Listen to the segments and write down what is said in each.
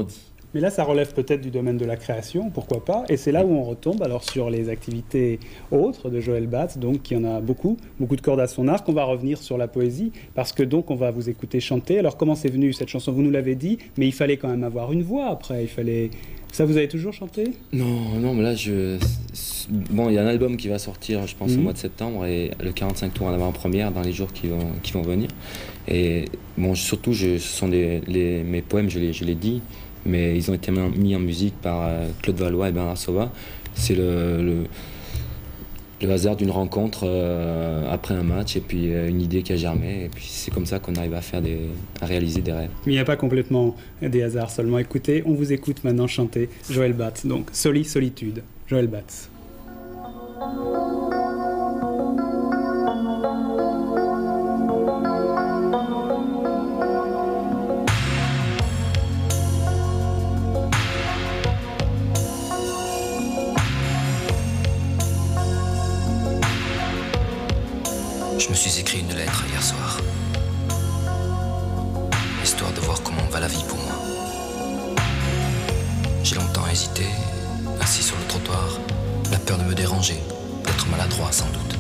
Mais là, ça relève peut-être du domaine de la création, pourquoi pas. Et c'est là où on retombe alors sur les activités autres de Joël Batz, donc qui en a beaucoup, beaucoup de cordes à son arc. On va revenir sur la poésie, parce que donc on va vous écouter chanter. Alors comment c'est venu cette chanson? Vous nous l'avez dit, mais il fallait quand même avoir une voix après. Il fallait... Ça, vous avez toujours chanté? Non, non, mais là, bon, il y a un album qui va sortir, je pense, au mois de septembre, et le 45 tours en avant-première dans les jours qui vont venir. Et bon, surtout, ce sont mes poèmes, je l'ai dit, mais ils ont été mis en musique par Claude Valois et Bernard Sauvat. C'est le hasard d'une rencontre après un match, et puis une idée qui a germé, et puis c'est comme ça qu'on arrive à réaliser des rêves. Mais il n'y a pas complètement des hasards seulement. Écoutez, on vous écoute maintenant chanter Joël Batz. Donc, Solitude, Joël Batz. Je me suis écrit une lettre hier soir, histoire de voir comment va la vie pour moi. J'ai longtemps hésité, assis sur le trottoir, la peur de me déranger, d'être maladroit sans doute.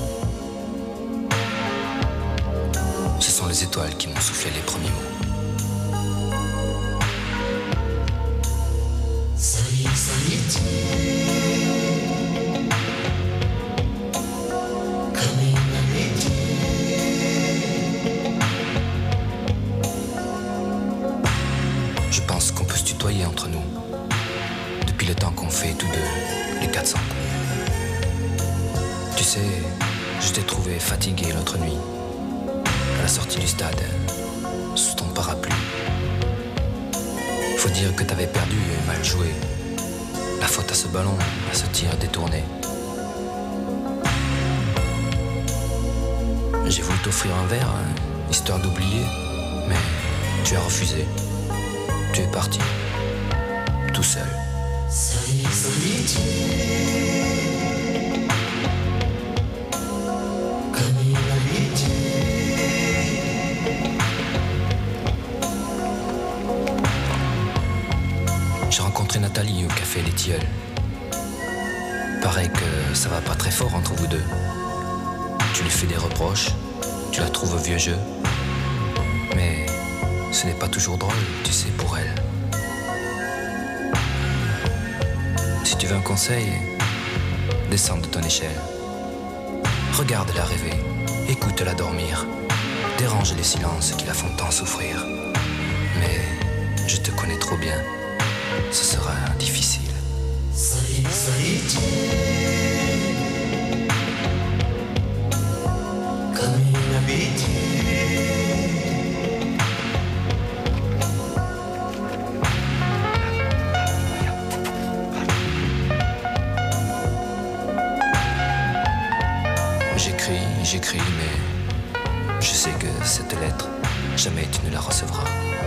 Ce sont les étoiles qui m'ont soufflé les premiers mots. Solitude. Je pense qu'on peut se tutoyer entre nous, depuis le temps qu'on fait tous deux les 400 coups. Tu sais, je t'ai trouvé fatigué l'autre nuit, à la sortie du stade, sous ton parapluie. Faut dire que t'avais perdu et mal joué, la faute à ce ballon, à ce tir détourné. J'ai voulu t'offrir un verre, histoire d'oublier, mais tu as refusé. Tu es parti, tout seul. Solitude, comme une habitude. J'ai rencontré Nathalie au café Les Tilleuls. Paraît que ça va pas très fort entre vous deux. Tu lui fais des reproches, tu la trouves vieux jeu. Mais ce n'est pas toujours drôle, tu sais, pour elle. Si tu veux un conseil, descends de ton échelle. Regarde-la rêver, écoute-la dormir. Dérange les silences qui la font tant souffrir. Mais je te connais trop bien, ce sera difficile. Solitude, comme une habitude. J'écris, mais je sais que cette lettre, jamais tu ne la recevras.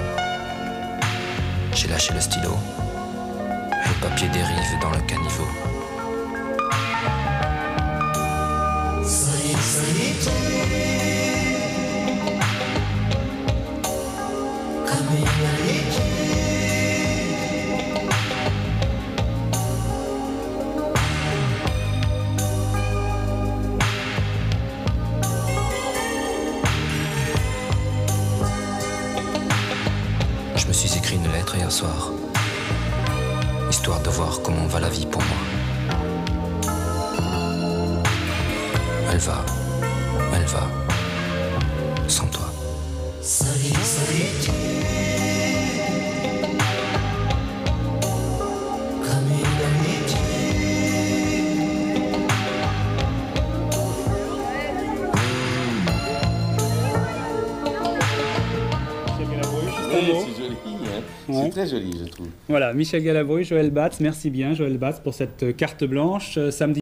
J'ai lâché le stylo, le papier dérive dans le caniveau. Solitude, comme une habitude. Je me suis écrit une lettre hier soir, histoire de voir comment va la vie pour moi. Elle va, sans toi. Solitude, comme une habitude. C'est joli, hein. Ouais. C'est très joli, je trouve. Voilà, Michel Galabru, Joël Batz, merci bien Joël Batz pour cette carte blanche. Samedi